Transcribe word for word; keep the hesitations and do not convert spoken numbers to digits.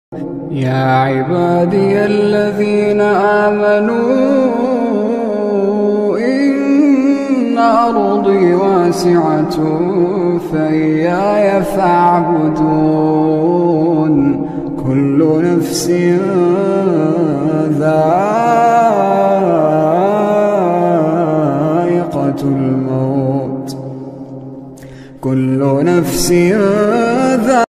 يا عبادي الذين آمنوا إن أرضي واسعة فإياي فاعبدون كل نفس ذائقة الموت كل نفس ذائقة